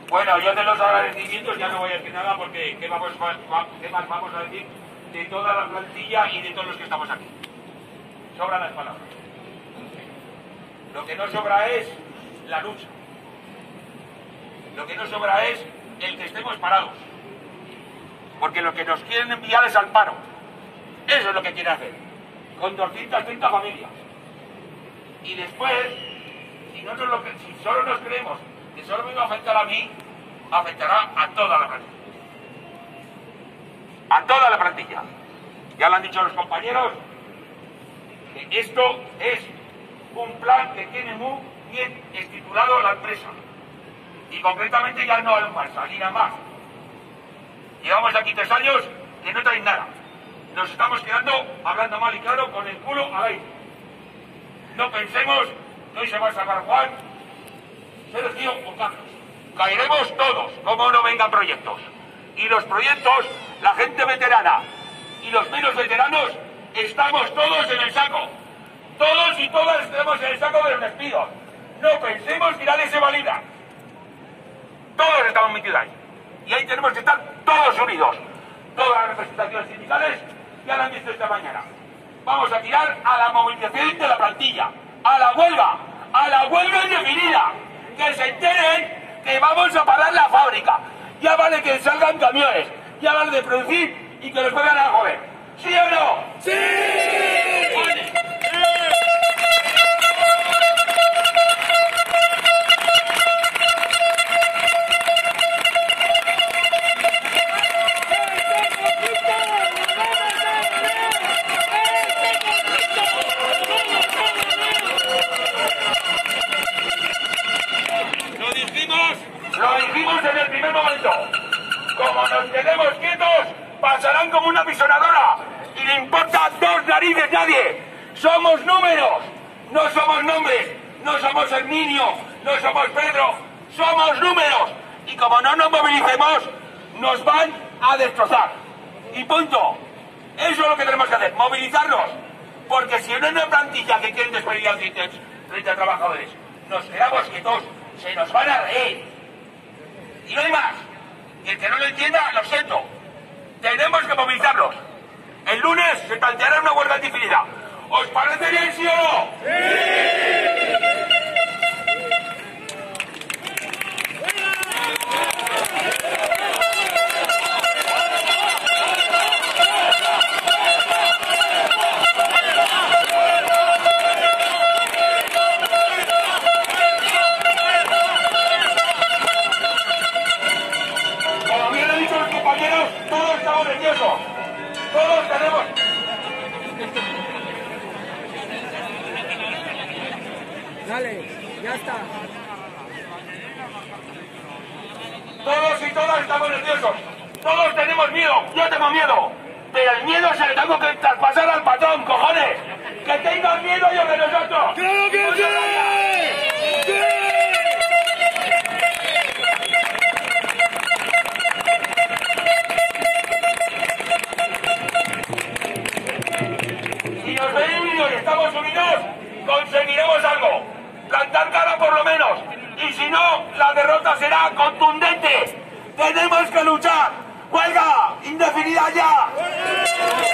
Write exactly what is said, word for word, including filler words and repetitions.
Bueno, yo de los agradecimientos ya no voy a decir nada porque ¿qué, vamos, qué más vamos a decir de toda la plantilla y de todos los que estamos aquí? Sobran las palabras. Lo que no sobra es la lucha. Lo que no sobra es el que estemos parados. Porque lo que nos quieren enviar es al paro. Eso es lo que quieren hacer. Con doscientas treinta familias. Y después, si, no nos lo, si solo nos creemos que solo me va a afectar a mí, afectará a toda la plantilla. A toda la plantilla. Ya lo han dicho los compañeros, que esto es un plan que tiene muy bien estipulado la empresa. Y concretamente ya no hay más, ni nada más. Llevamos aquí tres años que no traen nada. Nos estamos quedando hablando mal y claro con el culo al aire. No pensemos que hoy se va a salvar Juan, Sergio o Carlos. Caeremos todos, como no vengan proyectos. Y los proyectos, la gente veterana y los menos veteranos, estamos todos en el saco. Todos y todas estamos en el saco de los despidos. No pensemos que nadie se valida. Todos estamos metidos ahí. Y ahí tenemos que estar todos unidos. Todas las representaciones sindicales ya lo han visto esta mañana. Vamos a tirar a la movilización de la plantilla, a la huelga, a la huelga indefinida. Que se enteren que vamos a parar la fábrica. Ya vale que salgan camiones, ya vale de producir y que los pongan a joder. ¿Sí o no? ¡Sí! Vale. Lo dijimos en el primer momento. Como nos quedemos quietos, pasarán como una pisonadora. Y le importa dos narices nadie. Somos números, no somos nombres. No somos Herminio, no somos Pedro. Somos números. Y como no nos movilicemos, nos van a destrozar. Y punto. Eso es lo que tenemos que hacer, movilizarnos. Porque si no hay una plantilla que quieren despedir a treinta trabajadores, nos quedamos quietos, se nos van a reír. Y no hay más. Y el que no lo entienda, lo siento. Tenemos que movilizarnos. El lunes se planteará una huelga indefinida. ¿Os parece bien, sí o no? ¡Sí! Todos estamos nerviosos, todos tenemos... Dale, ya está. Todos y todas estamos nerviosos, todos tenemos miedo, yo tengo miedo, pero el miedo se le tengo que traspasar al patrón, cojones, que tengan miedo ellos de nosotros. ¡Claro que sí! ¡Sí! Y estamos unidos, conseguiremos algo, plantar cara por lo menos, y si no, la derrota será contundente. Tenemos que luchar. ¡Huelga indefinida ya!